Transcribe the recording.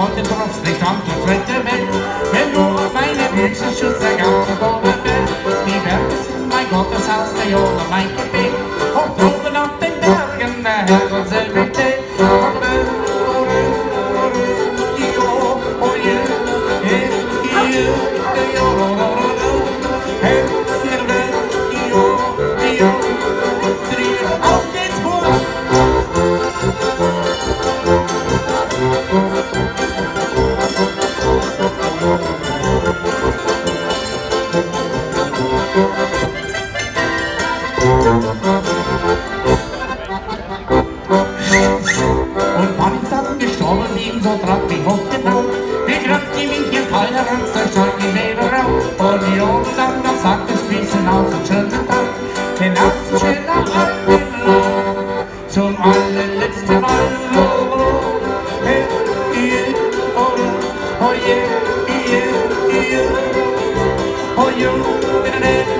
wollte trotzdem an die dritte Welt. Wenn nur meine Hilfsschuss der ganze Boden fällt. Die Berge sind mein Gotteshaus, der Jona mein Gebet. Und droben auf den Bergen der Herr Selbität. Und wann ich dann gestorben bin, so trag mich hoch genau. Begrabt die mich in keiner Ranz, der Schlag in Leder raus. Und die Ohren dann sagt es bisschen aus und schönen Tag. Den ersten schön am Alten, zum allerletzten Mal. Hey, oh, yeah, oh, yeah, oh, yeah, oh, yeah,